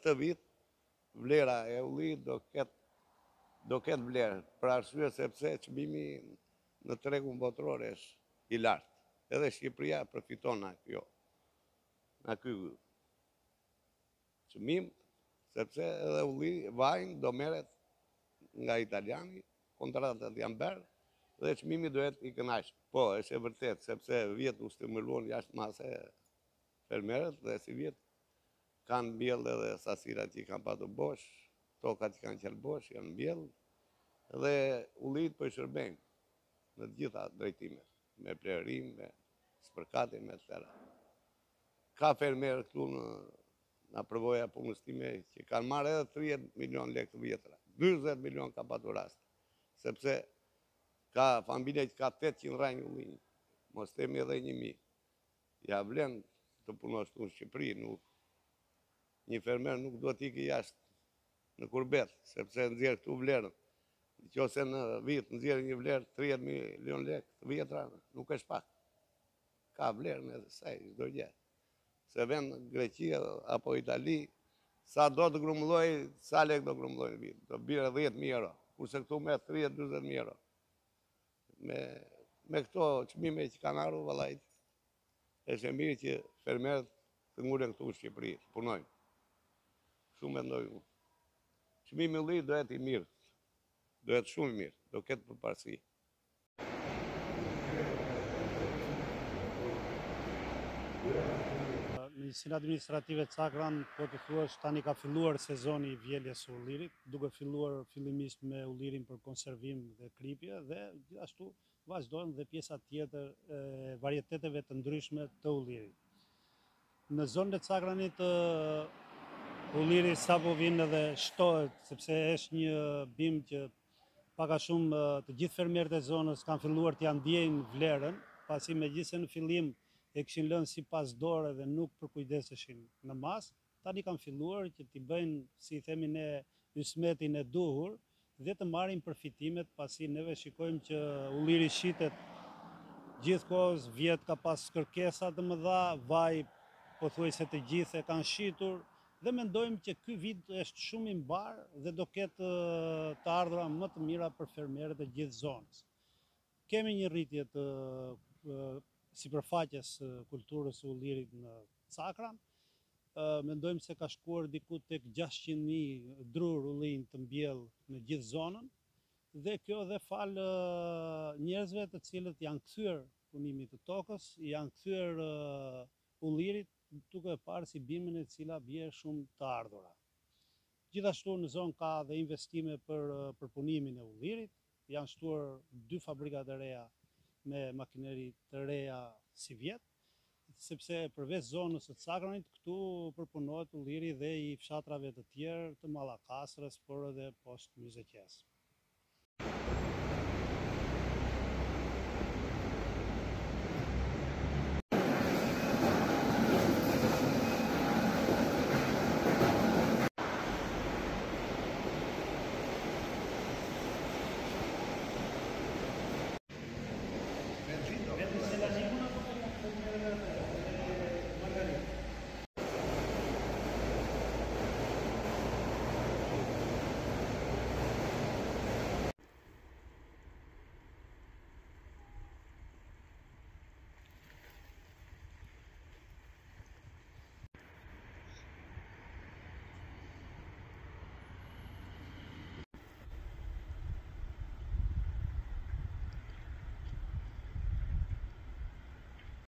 këtë vit vlera e ullit do ketë vlerë, për arsye sepse çmimi në tregun botror është i lartë. Edhe Shqipëria përfiton nga ky çmim, sepse edhe vajin do merret nga italiani, kontratat janë bërë dhe çmimi do jetë i kënaqshëm. Po, është e vërtet, sepse vjet u stimuluan jashtë mase fermerët dhe si vjet kanë mbjellë edhe sasirat që i kanë patur bosh, tokat që kanë qenë bosh, janë mbjellë, dhe ullit për shërbejnë në të gjitha drejtimet, me plerim, me spërkatin, me të tëra. Ka fermerë këtu në përvoja punës time që kanë marrë edhe 30 milion lekë të vjetra, 20 milion ka patur rast, sepse ka familje që ka 800 rranjë ullinj, mos temi edhe 1000. Ja vlen të punosh këtu në Shqipëri, një fermer nuk duhet ikë jashtë në kurbet, sepse nxjerr këtu vlerën. Nëse në vit nxjerr një vlerë 30 milion lekë të vjetra, nuk është pak. Ka vlerën e saj çdo gjë. Se vend Greqia apo Itali, sa do të grumbulloj, sa lekë do grumbulloj në vit? Do bire 10.000 euro, kurse këtu me 30-40.000 euro. Me këto çmime që kanë ardhur, vallai, është e mirë që fermerët të nguren këtu në Shqipëri, punojnë. Shumë mendoj unë. Çmimi i ullit do jetë i mirë, do jetë shumë i mirë, do ketë përparësi. Njësinë administrative Cakran, po të thuash, tani ka filluar sezoni i vjeljes së ullirit, duke filluar fillimisht me ullirin për konservim dhe kripje, dhe gjithashtu vazhdojnë dhe pjesa tjetër e varieteteve të ndryshme të ullirit. Në zonën e Cakranit, ulliri sapo vjen dhe shtohet, sepse është një bim që pak a shumë të gjithë fermerët e zonës kanë filluar të ja ndjejnë vlerën, pasi megjithëse në fillim e kishin lënë si pas dore dhe nuk përkujdeseshin në mas, tani kanë filluar që t'i bëjnë, si themi ne, ysmetin e duhur dhe të marrin përfitimet, pasi neve shikojmë që ulliri shitet gjithkohës, vjet ka pas kërkesa të mëdha, vaj pothuajse të gjithë e kanë shitur, dhe mendojmë që ky vit është shumë i mbar dhe do ketë të ardhura më të mira për fermerët e gjithë zonës. Kemi një rritje të sipërfaqes kulturës së ullirit në Cakran. Mendojmë se ka shkuar diku tek 600.000 drur ullinj të mbjell në gjithë zonën, dhe kjo dhe fal njerëzve të cilët janë kthyer punimit të tokës, janë kthyer ullirit, duke parë si bimën e cila bie shumë të ardhura. Gjithashtu në zonë ka dhe investime për punimin e ullirit, janë shtuar 2 fabrika të reja me makineri të reja si vjet, sepse përveç zonës së Cakranit, këtu përpunohet ulliri dhe i fshatrave të tjerë të Mallakasrës, por edhe poshtë Myzeqes.